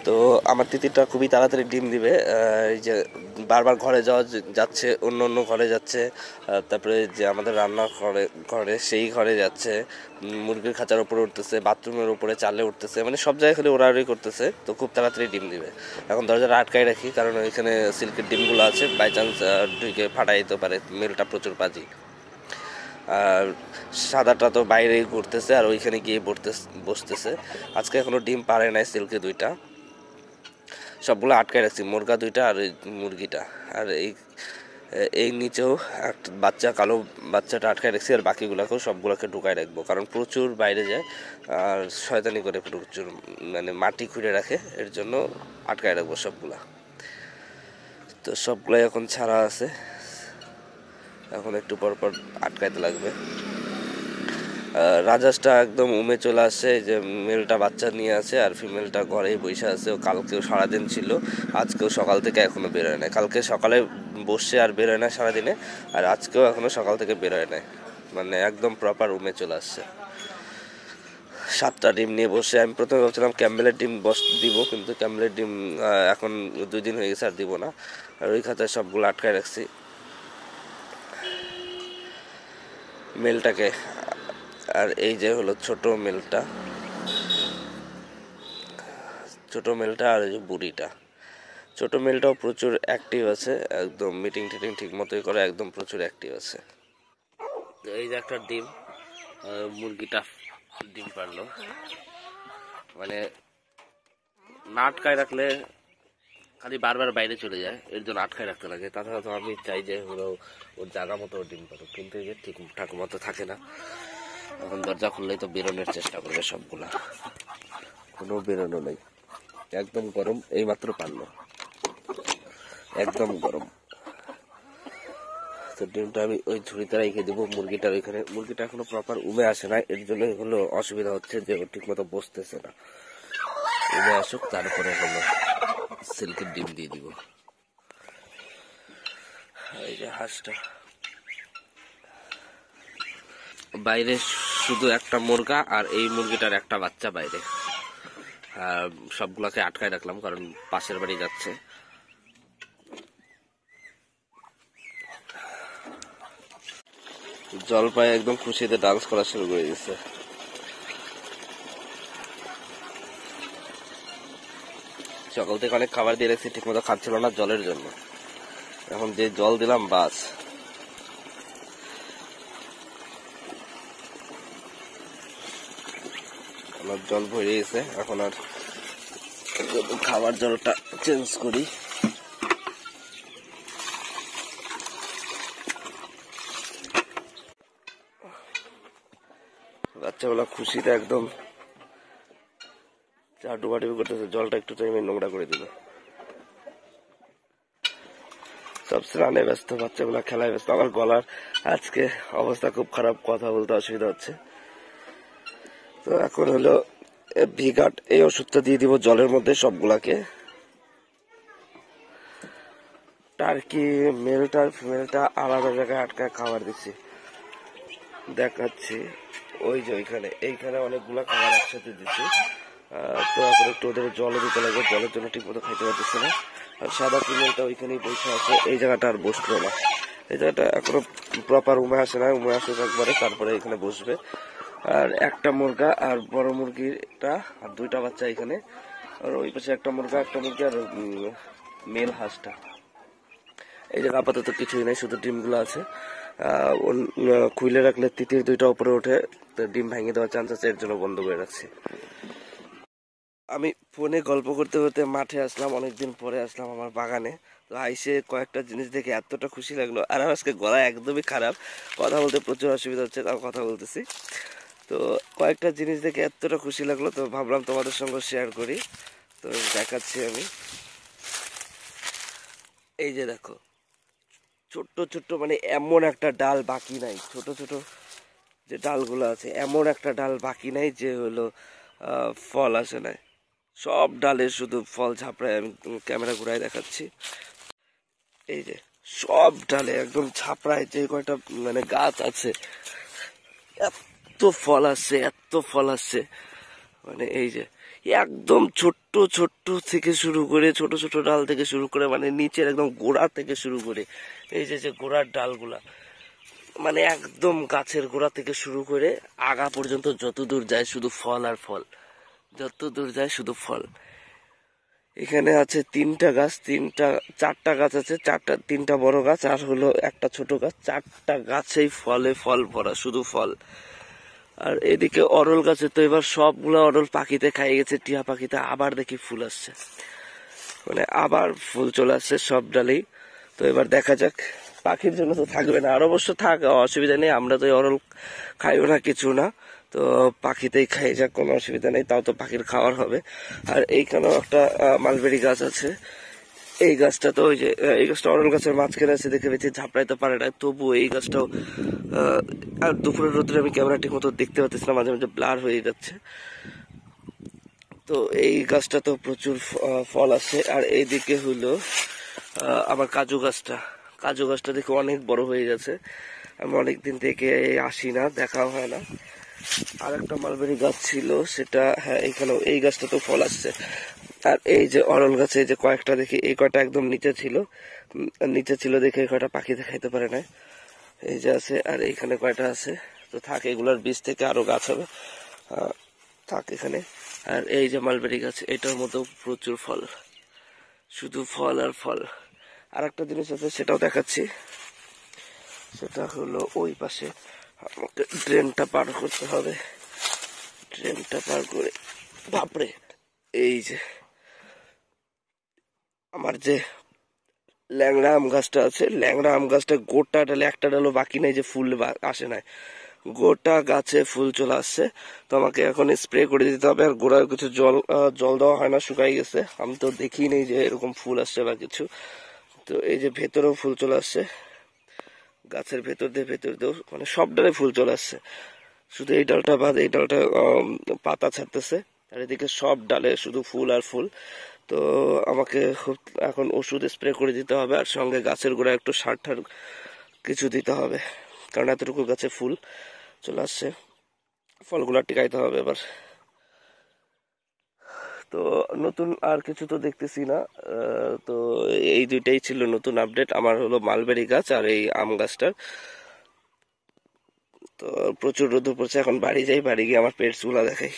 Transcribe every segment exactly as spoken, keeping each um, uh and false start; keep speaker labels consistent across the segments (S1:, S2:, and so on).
S1: তো আমার তিতিরটা খুবই তাড়াতাড়ি ডিম দিবে। এই যে বারবার ঘরে যাওয়া যাচ্ছে, অন্য অন্য ঘরে যাচ্ছে, তারপরে যে আমাদের রান্না ঘরে ঘরে সেই ঘরে যাচ্ছে, মুরগির খাঁচার উপরে উঠতেছে, বাথরুমের উপরে চালে উঠতেছে, মানে সব জায়গায় খালি ওড়াউড়ি করতেছে। তো খুব তাড়াতাড়ি ডিম দিবে। এখন দরজাটা আটকাই রাখি, কারণ ওইখানে সিল্কের ডিমগুলো আছে, বাই চান্স ঢুকে ফাটাই দিতে পারে। মেলটা প্রচুর বাজি। আর সাদাটা তো বাইরেই ঘুরতেছে আর ওইখানে গিয়ে পড়তে বসতেছে। আজকে এখনো ডিম পারে নাই সিল্কে দুইটা, সবগুলো আটকায় রাখছি, মুরগা দুইটা আর ওই মুরগিটা। আর এই এই নিচেও একটা বাচ্চা, কালো বাচ্চাটা আটকায় রাখছি, আর বাকিগুলোকেও সবগুলোকে ঢুকায় রাখবো, কারণ প্রচুর বাইরে যায় আর শয়তানি করে, প্রচুর মানে মাটি খুঁড়ে রাখে, এর জন্য আটকায় রাখবো সবগুলা। তো সবগুলাই এখন ছাড়া আছে, এখন একটু পর পর আটকাইতে লাগবে। রাজাসটা একদম উমে চলে আসছে, যে মেলটা বাচ্চা নিয়ে আছে আর ফিমেলটা ঘরেই বসে আছে। ও কালকেও সারাদিন ছিল, আজকেও সকাল থেকে এখনো বেরোয় নাই। কালকে সকালে বসে আর বেরোয় না সারাদিনে, আর আজকেও এখনো সকাল থেকে বেরোয় নাই, মানে একদম প্রপার উমে চলে আসছে। সাতটা ডিম নিয়ে বসে, আমি প্রথমে ভাবছিলাম ক্যাম্বেলের ডিম বস দিব, কিন্তু ক্যাম্বেলের ডিম এখন দুই দিন হয়ে গেছে আর দিব না। আর ওই খাতায় সবগুলো আটকায় রাখছি মেলটাকে। আর এই যে হলো ছোট মেলটা, ছোট মেলটা আর এই যে বুড়িটা। ছোট মেলটাও প্রচুর অ্যাক্টিভ আছে, একদম মিটিং টিটিং ঠিক মতোই করে, একদম প্রচুর অ্যাক্টিভ আছে। তো এই যে একটা ডিম, মুরগিটা ডিম পারলো, মানে না আটকায় রাখলে খালি বারবার বাইরে চলে যায়, এর জন্য আটকায় রাখতে লাগে। তাছাড়া তো আমি চাই যে হলো ওর জায়গা মতো ডিম পারো, কিন্তু এই যে ঠিক ঠাক মতো থাকে না। এখন দরজা খুললেই তো বেরোনোর চেষ্টা করবে সবগুলা, কোনো বেরোনো নেই, একদম গরম, এই মাত্র পারলো, একদম গরম। তো ডিমটা আমি ওই ঝুড়িতে রেখে দেবো। মুরগিটার ওইখানে, মুরগিটা এখনো প্রপার উমে আসে না, এর জন্য হলো অসুবিধা হচ্ছে যে ও ঠিক মতো বসতেছে না। উমে আসুক, তারপরে হলো সিল্কের ডিম দিয়ে দিব। এই যে হাঁসটা বাইরে, শুধু একটা মুরগা আর এই মুরগিটার একটা বাচ্চা বাইরে। সবগুলাকে আটকায় রাখলাম, কারণ পাশের বাড়ি যাচ্ছে। জলপাই একদম খুশিতে ডান্স করা শুরু করে দিচ্ছে। সকাল থেকে অনেক খাবার দিয়ে রেখেছি, ঠিক মতো খাচ্ছিল না জলের জন্য। এখন যে জল দিলাম বাস, আমার জল ভরে গেছে। এখন আর খাবার জলটা চেঞ্জ করি। বাচ্চাগুলা খুশিতে একদম চা ডুবাডুবি করতেছে, জলটা একটু টাইমে নোংরা করে দিল। সব স্নানে ব্যস্ত, বাচ্চাগুলা খেলায় ব্যস্ত। আমার গলার আজকে অবস্থা খুব খারাপ, কথা বলতে অসুবিধা হচ্ছে। তো এখন হলো ভিগাট, এই ওষুধটা দিয়ে দিব জলের মধ্যে সবগুলাকে। টার্কি মেলটার ফিমেলটা আলাদা জায়গায় আটকায় খাবার দিচ্ছি, দেখাচ্ছি। ওই যে ওইখানে, এইখানে অনেকগুলা খাবার একসাথে দিচ্ছি। তো এখন একটু ওদের জলও দিতে লাগবে, জলের জন্য ঠিক মতো খাইতে পারতেছে না। আর সাদা ফিমেলটা ওইখানেই বসে আছে, এই জায়গাটা আর বসলো না। এই জায়গাটা এখনো প্রপার উমে আসে না, উমে আসে একবারে, তারপরে এখানে বসবে। আর একটা মুরগা আর বড় মুরগিটা আর দুইটা বাচ্চা এখানে, আর ওই পাশে একটা মুরগা, একটা মুরগি আর মেল হাঁসটা। এই জায়গা আপাতত কিছুই নাই, শুধু ডিমগুলো আছে। খুলে রাখলে তিতির দুইটা উপরে ওঠে, তো ডিম ভেঙে দেওয়ার চান্স আছে, এর জন্য বন্ধ করে রাখছি। আমি ফোনে গল্প করতে করতে মাঠে আসলাম, অনেকদিন পরে আসলাম আমার বাগানে। তো আইসে কয়েকটা জিনিস দেখে এতটা খুশি লাগলো। আর আজকে গলা একদমই খারাপ, কথা বলতে প্রচুর অসুবিধা হচ্ছে, তাও কথা বলতেছি। তো কয়েকটা জিনিস দেখে এতটা খুশি লাগলো, তো ভাবলাম তোমাদের সঙ্গে শেয়ার করি। তো দেখাচ্ছি আমি। এই যে দেখো, ছোট্ট ছোট্ট, মানে এমন একটা ডাল বাকি নাই, ছোট ছোট যে ডালগুলো আছে, এমন একটা ডাল বাকি নাই যে হলো ফল আসে নাই। সব ডালে শুধু ফল ঝাপড়ায়, আমি ক্যামেরা ঘুরায় দেখাচ্ছি। এই যে সব ডালে একদম ঝাপড়ায় যে কয়টা মানে গাছ আছে, এত ফল আসছে, এত ফল আসছে। মানে এই যে একদম ছোট্ট ছোট্ট থেকে শুরু করে ছোট ছোট ডাল থেকে শুরু করে মানে নিচের একদম গোড়া থেকে শুরু করে এই যে যে গোড়ার ডালগুলা মানে একদম গাছের গোড়া থেকে শুরু করে আগা পর্যন্ত যত দূর যায় শুধু ফল আর ফল, যত দূর যায় শুধু ফল। এখানে আছে তিনটা গাছ, তিনটা চারটা গাছ আছে, চারটা তিনটা বড় গাছ আর হলো একটা ছোট গাছ, চারটা গাছেই ফলে ফল ভরা, শুধু ফল। আর এদিকে অরল গাছে তো এবার সবগুলো অরল পাখিতে খাই গেছে, টিয়া পাখিতে। আবার দেখি ফুল আসছে, মানে আবার ফুল চলে আসছে সব ডালেই। তো এবার দেখা যাক, পাখির জন্য তো থাকবে না, আর অবশ্য থাক, অসুবিধা নেই, আমরা তো অরল খাইও না কিছু না, তো পাখিতেই খাই যাক, কোনো অসুবিধা নেই, তাও তো পাখির খাওয়ার হবে। আর এইখানেও একটা মালবেরি গাছ আছে, এই গাছটা তো ওই যে এই গাছটা অরল গাছের মাঝখানে আছে দেখে বেশি ঝাপড়াইতে পারে না, তবুও এই গাছটাও আর দুপুরের রোদে আমি ক্যামেরা ঠিক মতো দেখতে পাচ্ছি না, মাঝে মাঝে ব্লার হয়ে যাচ্ছে। তো এই গাছটা তো প্রচুর ফল আছে। আর এইদিকে হলো আমার কাজু গাছটা, কাজু গাছটা দেখে অনেক বড় হয়ে গেছে, আমি অনেকদিন থেকে আসি না, দেখাও হয় না। আর একটা মালবেরি গাছ ছিল সেটা, হ্যাঁ এইখানেও এই গাছটা তো ফল আসছে। আর এই যে অরল গাছে এই যে কয়েকটা দেখি, এই কয়টা একদম নিচে ছিল, নিচে ছিল দেখে এই কয়টা পাখি দেখাইতে পারে না, এই যে আছে। আর এইখানে কয়টা আছে, তো থাক, এগুলোর বীজ থেকে আরো গাছ হবে, থাক এখানে। আর এই যে মালবেরি গাছ, এটার মতো প্রচুর ফল, শুধু ফল আর ফল। আর একটা জিনিস আছে সেটাও দেখাচ্ছি, সেটা হলো ওই পাশে আমাকে ট্রেনটা পার করতে হবে, ট্রেনটা পার করে, বাপরে, এই যে আমার যে ল্যাংড়া আম গাছটা আছে, ল্যাংড়া আম গাছটা গোটা ডালে একটা ডালও বাকি নেই যে ফুল আসে নাই, গোটা গাছে ফুল চলে আসছে। তো আমাকে এখন স্প্রে করে দিতে হবে, আর গোড়ার কিছু জল জল দেওয়া হয় না, শুকাই গেছে, আমি তো দেখি নেই যে এরকম ফুল আসছে বা কিছু। তো এই যে ভেতরেও ফুল চলে আসছে, গাছের ভেতর দিয়ে ভেতর দিয়েও মানে সব ডালে ফুল চলে আসছে, শুধু এই ডালটা বাদ, এই ডালটা পাতা ছাড়তেছে, আর এদিকে সব ডালে শুধু ফুল আর ফুল। তো আমাকে এখন ওষুধ স্প্রে করে দিতে হবে, আর সঙ্গে গাছের গোড়ায় একটু সার ঠার কিছু দিতে হবে, কারণ এতটুকু গাছে ফুল চলে আসছে, ফলগুলা টিকাইতে হবে এবার। তো নতুন আর কিছু তো দেখতেছি না, তো এই দুইটাই ছিল নতুন আপডেট আমার, হলো মালবেরি গাছ আর এই আম গাছটার। তো প্রচুর রোদ পড়ছে, এখন বাড়ি যাই, বাড়ি গিয়ে আমার পেটস গুলা দেখাই।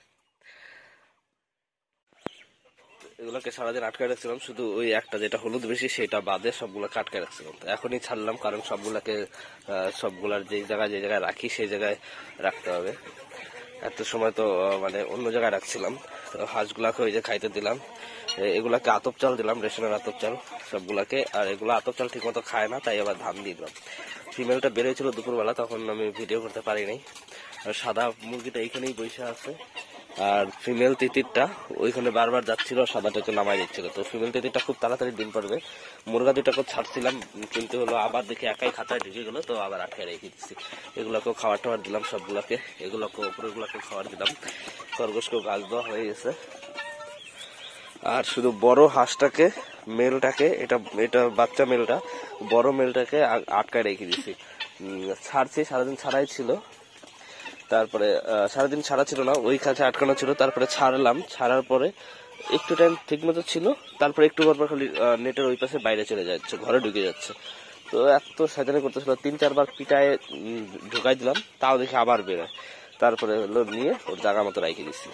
S1: এগুলোকে সারাদিন আটকায় রাখছিলাম, শুধু ওই একটা যেটা হলুদ বেশি সেটা বাদে সবগুলো আটকায় রাখছিলাম। তো এখনই ছাড়লাম, কারণ সবগুলাকে সবগুলার যে জায়গায় যে জায়গায় রাখি সেই জায়গায় রাখতে হবে। এত সময় তো মানে অন্য জায়গায় রাখছিলাম। তো হাঁসগুলাকে ওই যে খাইতে দিলাম, এগুলাকে আতপ চাল দিলাম, রেশনের আতপ চাল সবগুলাকে, আর এগুলো আতপ চাল ঠিক মতো খায় না, তাই আবার ধান দিয়ে দিলাম। ফিমেলটা বেরোয়ছিল দুপুরবেলা, তখন আমি ভিডিও করতে পারি নাই। আর সাদা মুরগিটা এইখানেই বসে আছে, আর ফিমেল তিতিরটা ওইখানে বারবার যাচ্ছিল, সাদাটাকে নামাই দিচ্ছিল। তো ফিমেল তিতিরটা খুব তাড়াতাড়ি ডিম পারবে। মুরগা দুটাকে ছাড়ছিলাম, কিন্তু হলো আবার দেখি একাই খাতায় ঢুকে গেলো, তো আবার আটকে রেখে দিচ্ছি। এগুলোকেও খাবার টাবার দিলাম সবগুলাকে, এগুলোকে উপরেগুলোকে খাবার দিলাম, খরগোশকেও গাছ দেওয়া হয়ে গেছে। আর শুধু বড় হাঁসটাকে, মেলটাকে, এটা এটা বাচ্চা মেলটা, বড় মেলটাকে আটকায় রেখে দিচ্ছি। ছাড়ছি, সারাদিন ছাড়াই ছিল, তারপরে সারাদিন ছাড়া ছিল না, ওই কাছে আটকানো ছিল, তারপরে ছাড়লাম, ছাড়ার পরে একটু টাইম ঠিক মতো ছিল, তারপরে একটু পর পর খালি নেটের ওই পাশে বাইরে চলে যাচ্ছে, ঘরে ঢুকে যাচ্ছে। তো এত সাজানো করতেছিল, তিন চারবার পিটায় ঢুকাই দিলাম, তাও দেখে আবার বেরোয়, তারপরে হলো নিয়ে ওর জায়গা মতো রাখি দিচ্ছি।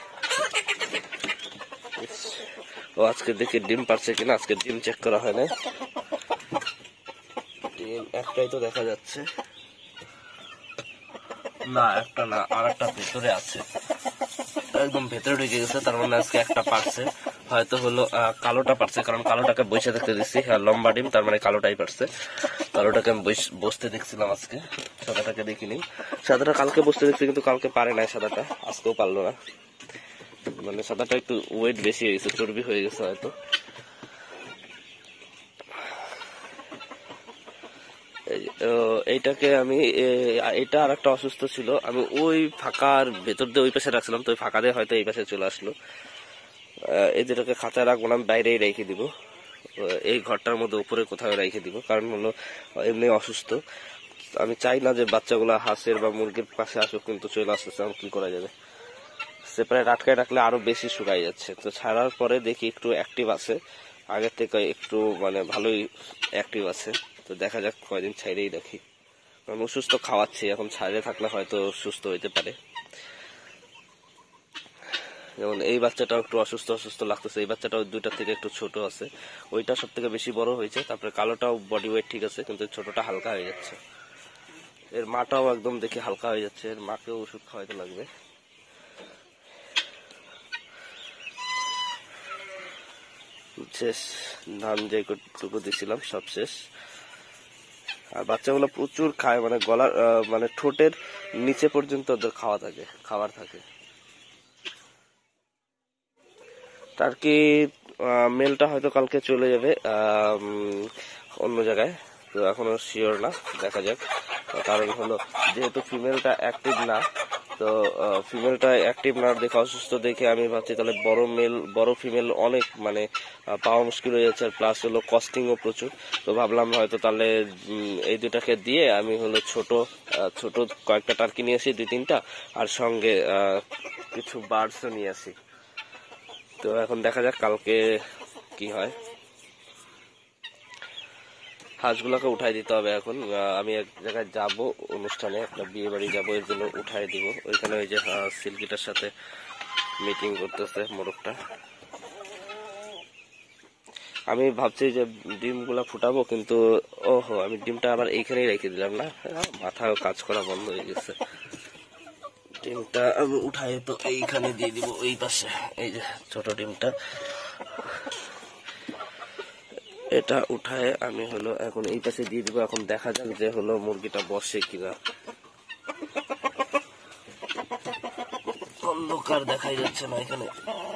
S1: ও আজকে দেখি ডিম পারছে কিনা, আজকে ডিম চেক করা হয় না, ডিম একটাই তো দেখা যাচ্ছে, না একটা না, আর একটা ভেতরে আছে, একদম ভেতরে ঢুকে গেছে, তার মানে আজকে একটা পারছে, হয়তো হলো কালোটা পারছে, কারণ কালোটাকে বসে থাকতে দিচ্ছি, হ্যাঁ লম্বা ডিম, তার মানে কালোটাই পারছে। কালোটাকে আমি বসতে দেখছিলাম আজকে, সাদাটাকে দেখিনি, সাদাটা কালকে বসতে দেখছি, কিন্তু কালকে পারে নাই সাদাটা, আজকেও পারলো না, মানে সাদাটা একটু ওয়েট বেশি হয়ে গেছে, চর্বি হয়ে গেছে হয়তো। এইটাকে আমি, এটা আর একটা অসুস্থ ছিল, আমি ওই ফাঁকার ভেতর দিয়ে ওই পাশে রাখছিলাম, তো ওই ফাঁকা দিয়ে হয়তো এই পাশে চলে আসলো। এই যেটাকে খাঁচায় রাখবো না, আমি বাইরেই রেখে দিব, এই ঘরটার মধ্যে উপরে কোথাও রেখে দিব, কারণ হলো এমনি অসুস্থ, আমি চাই না যে বাচ্চাগুলা হাঁসের বা মুরগির পাশে আসুক, কিন্তু চলে আসতেছে, আমি কি করা যাবে। সেপারেট আটকায় রাখলে আরো বেশি শুকাই যাচ্ছে। তো ছাড়ার পরে দেখি একটু অ্যাক্টিভ আছে, আগের থেকে একটু মানে ভালোই অ্যাক্টিভ আছে। তো দেখা যাক কয়দিন ছাইরেই দেখি, কারণ অসুস্থ খাওয়াচ্ছি, এখন ছাইরে থাকলে হয়তো সুস্থ হইতে পারে। যেমন এই বাচ্চাটাও একটু অসুস্থ অসুস্থ লাগতেছে, এই বাচ্চাটাও দুইটার থেকে একটু ছোট আছে, ওইটা সব থেকে বেশি বড় হয়েছে। তারপরে কালোটাও বডি ওয়েট ঠিক আছে, কিন্তু ছোটটা হালকা হয়ে যাচ্ছে। এর মাটাও একদম দেখি হালকা হয়ে যাচ্ছে, এর মাকেও ওষুধ খাওয়াইতে লাগবে। শেষ ধান যেটুকু দিছিলাম সব শেষ। আর বাচ্চাগুলো প্রচুর খায়, মানে গলার মানে ঠোঁটের নিচে পর্যন্ত ওদের খাওয়া থাকে, খাবার থাকে। টার্কি মেলটা হয়তো কালকে চলে যাবে অন্য জায়গায়, তো এখনো শিওর না, দেখা যাক। কারণ হলো যেহেতু ফিমেলটা অ্যাক্টিভ না, তো ফিমেলটা অ্যাক্টিভ না দেখে অসুস্থ দেখে আমি ভাবছি তাহলে বড় মেল বড় ফিমেল অনেক মানে পাওয়া মুশকিল হয়ে যাচ্ছে, আর প্লাস হলো কস্টিংও প্রচুর। তো ভাবলাম হয়তো তাহলে এই দুটাকে দিয়ে আমি হলো ছোট ছোট কয়েকটা টার্কি নিয়ে আসি, দুই তিনটা, আর সঙ্গে কিছু বার্ডসও নিয়ে আসি। তো এখন দেখা যাক কালকে কি হয়। হাঁসগুলোকে উঠাই দিতে হবে এখন। আমি এক জায়গায় যাব, অনুষ্ঠানে একটা বিয়ে বাড়ি যাবো, এর জন্য উঠাই দিব। ওইখানে ওই যে সিল্কিটার সাথে মিটিং করতেছে মোরগটা। আমি ভাবছি যে ডিমগুলা ফুটাবো, কিন্তু ওহো আমি ডিমটা আবার এইখানেই রেখে দিলাম না, মাথায় কাজ করা বন্ধ হয়ে গেছে। ডিমটা আমি উঠাই তো এইখানে দিয়ে দিব, ওই পাশে এই যে ছোট ডিমটা, এটা উঠায় আমি হলো এখন এই পাশে দিয়ে দিব। এখন দেখা যাক যে হলো মুরগিটা বসে কিনা। অন্ধকার দেখাই যাচ্ছে না এখানে।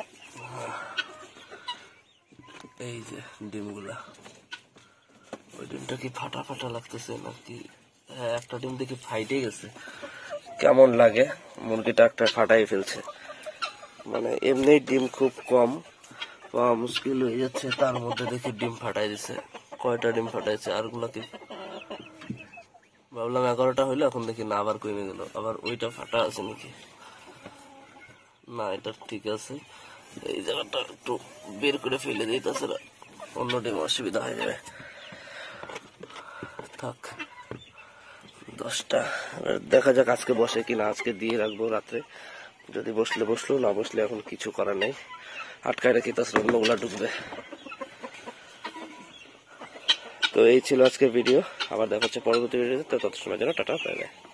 S1: এই যে ডিমগুলা, ওই ডিমটা কি ফাটা ফাটা লাগতেছে নাকি? হ্যাঁ, একটা ডিম দেখি ফাইটে গেছে। কেমন লাগে, মুরগিটা একটা ফাটাই ফেলছে। মানে এমনি ডিম খুব কম পাওয়া মুশকিল হয়ে যাচ্ছে, তার মধ্যে দেখি ডিম ফাটাই দিছে। কয়টা ডিম ফাটাইছে, আর গুলা কি ভাবলাম এগারোটা হইলো, এখন দেখি না আবার কমে গেল। আবার ওইটা ফাটা আছে নাকি? না, এটা ঠিক আছে। এই জায়গাটা একটু বের করে ফেলে দিই, তাছাড়া অন্য ডিম অসুবিধা হয়ে যাবে। থাক দশটা, দেখা যাক আজকে বসে কিনা। আজকে দিয়ে রাখবো রাত্রে, যদি বসলে বসলো, না বসলে এখন কিছু করার নেই, আটকায় রাখি, তাছাড়া অন্যগুলা ঢুকবে। তো এই ছিল আজকে ভিডিও, আবার দেখা হচ্ছে পরবর্তী ভিডিওতে। তত সময় জন্য টাটা, বাই বাই।